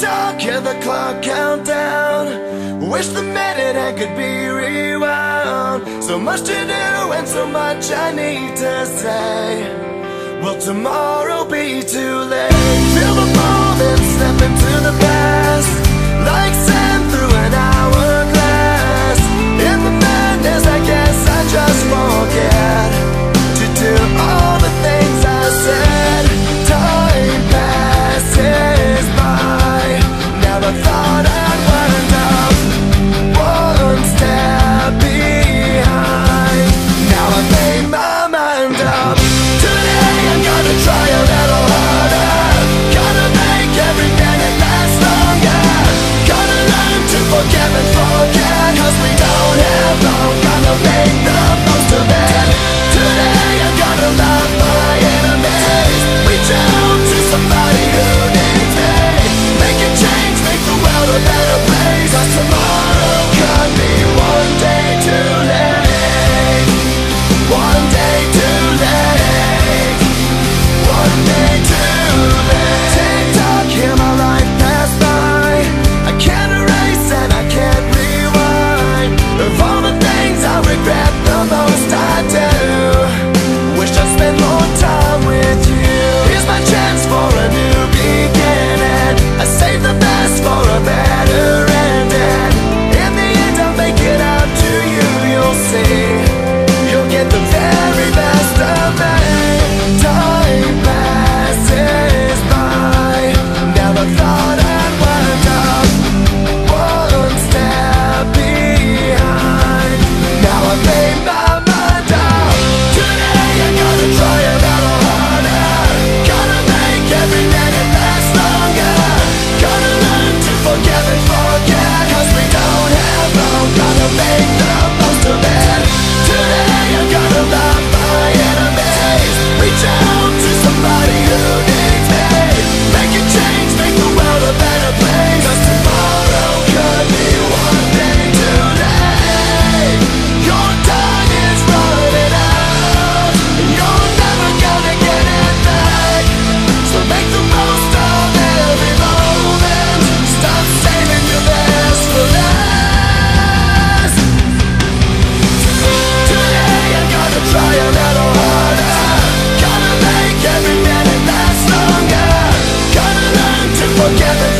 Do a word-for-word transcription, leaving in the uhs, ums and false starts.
Tick-tock, hear the clock count down. Wish the minute hand could be rewound. So much to do and so much I need to say. Will tomorrow be too late? Feel the moment step into the past, like sand through an hourglass. In the madness I guess I just forget to do all the things I said. Time passes by, never thought I'd wind up one step behind. Now I've made my mind up. Today I'm gonna try a little harder. Gotta make every minute last longer. Gotta learn to forgive and forget, cause we don't have long. Gotta make the most of it. Today I'm gonna love my enemies. Reach out to somebody who needs me. Make a change, make the world a better place. Cause tomorrow could be one day too late. One day too late. One day too late. Tick-tock, hear my life pass by. I can't erase and I can't rewind. Of all the things I regret, the most I do. Wish I spent more time with you. Here's my chance for a new beginning. I save the best for a better ending. In the end I'll make it out to you, you'll see. You'll get the very best of me. Time passes by, never thought I'd wind up one step behind. Now I've made my mind up. Today I'm gonna try a little harder. Gotta make every minute last longer. Gotta learn to forgive and forget, cause we don't have long. Gotta make the most of it. Today I'm gonna love my enemies. Reach out to somebody who needs me. Make a change, make the world a better place. Cause tomorrow could be one day too late. Your time is running out, and you're never gonna get it back. So make the most of every moment. Stop saving your best for last. Today I'm gonna try a little harder. Gotta make every minute last longer. Gotta learn to forgive and